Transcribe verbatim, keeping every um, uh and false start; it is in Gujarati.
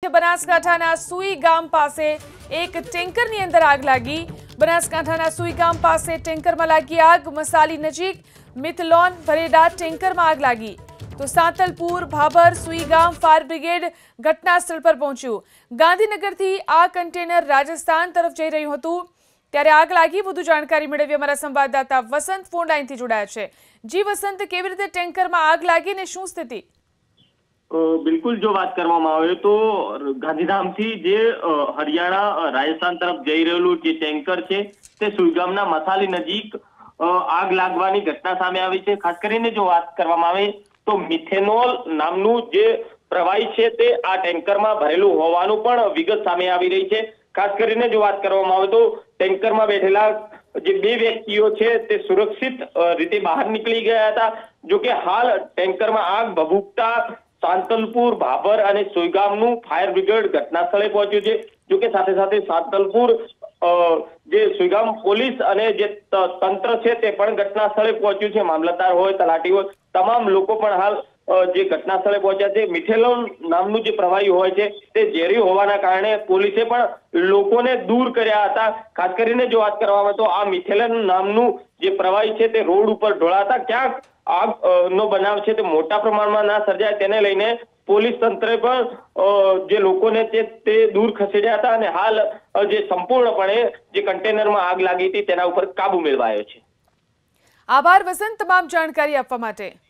બનાસકાંઠાના સુઈ ગામ પાસે એક ટેન્કરની અંદર આગ લાગી। બનાસકાંઠાના સુઈ ગામ પાસે ટેન્કરમાં લાગી આગ। મસાલી નજીક મિથલોન ભરેલા ટેન્કરમાં આગ લાગી તો સાંતલપુર ભાભર સુઈ ગામ ફાયર બ્રિગેડ ઘટના સ્થળ પર પહોંચ્યું। ગાંધીનગરથી આ કન્ટેનર રાજસ્થાન તરફ જઈ રહ્યું હતું ત્યારે આગ લાગી। વધુ જાણકારી મેળવી અમારા સંવાદદાતા વસંત ફોન લાઈનથી જોડાયા છે। જી વસંત, કેવી રીતે ટેન્કરમાં આગ લાગી ને શું સ્થિતિ? બિલકુલ, જો વાત કરવામાં આવે તો ગાંધીધામથી જે હરિયાણા રાજસ્થાન તરફ જઈ રહેલું જે ટેન્કર છે તે સુઈગામના મસાલી નજીક આગ લાગવાની ઘટના સામે આવી છે। ખાસ કરીને જો વાત કરવામાં આવે તો મિથેનોલ નામનું જે પ્રવાહી છે તે આ ટેન્કરમાં ભરેલું હોવાનું પણ વિગત સામે આવી રહી છે। ખાસ કરીને જો વાત કરવામાં આવે તો ટેન્કરમાં બેઠેલા જે બે વ્યક્તિઓ છે તે સુરક્ષિત રીતે બહાર નીકળી ગયા હતા। જો કે હાલ ટેન્કરમાં આગ ભભૂકતા સાંતલપુર ભાભર અને સુઈગામનું ફાયર બ્રિગેડ ઘટના સ્થળે પહોંચ્યું છે। જો કે સાથે સાથે સાંતલપુર જે સુઈગામ પોલીસ અને જે તંત્ર છે તે પણ ઘટના સ્થળે પહોંચ્યું છે। મામલતદાર હોય, તલાટી હોય, તમામ લોકો પણ હાલ જે ઘટના સ્થળે પહોંચ્યા છે। મિથેલોન નામનું જે પ્રવાહી હોય છે તે ઝેરી હોવાના કારણે પોલીસે પણ લોકોને દૂર કર્યા હતા। ખાસ કરીને જો વાત કરવામાં આવે તો આ મિથેલોન નામનું જે પ્રવાહી છે તે રોડ ઉપર ઢોળાતા ક્યાંક આગ નો બનાવ છે તે મોટા પ્રમાણમાં ના સર્જાય તેને લઈને પોલીસ તંત્રે પણ જે લોકોને તે દૂર ખસેડ્યા હતા અને હાલ જે સંપૂર્ણપણે જે કન્ટેનરમાં આગ લાગી હતી તેના ઉપર કાબુ મેળવાયો છે। આભાર વસંત, તમામ જાણકારી આપવા માટે।